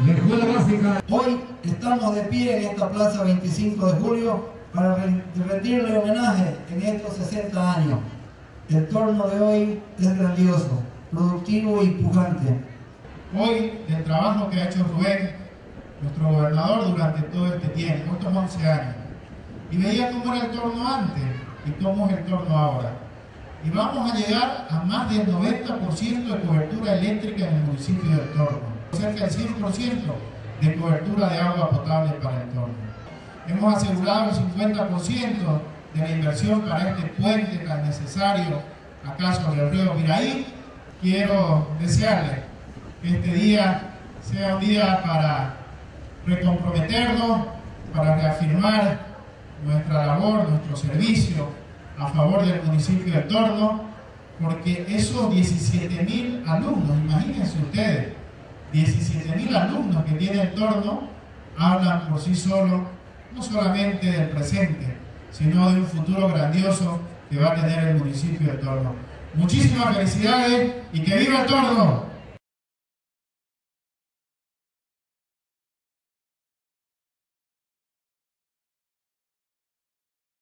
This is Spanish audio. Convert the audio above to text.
La escuela básica. Hoy estamos de pie en esta plaza 25 de julio para rendirle homenaje en estos 60 años. El torno de hoy es grandioso, productivo y pujante. Hoy, el trabajo que ha hecho Rubén, nuestro gobernador, durante todo este tiempo, estos 11 años, y veía cómo era el torno antes y cómo es el torno ahora. Y vamos a llegar a más del 90% de cobertura eléctrica en el municipio del Torno, cerca del 100% de cobertura de agua potable para el Torno. Hemos asegurado el 50% de la inversión para este puente tan necesario acá sobre el río Piraí. Quiero desearles que este día sea un día para recomprometernos, para reafirmar nuestra labor, nuestro servicio a favor del municipio del Torno, porque esos 17.000 alumnos, imagínense ustedes, 17.000 alumnos que tiene el Torno, hablan por sí solos, no solamente del presente, sino de un futuro grandioso que va a tener el municipio del Torno. Muchísimas felicidades y que viva el Torno.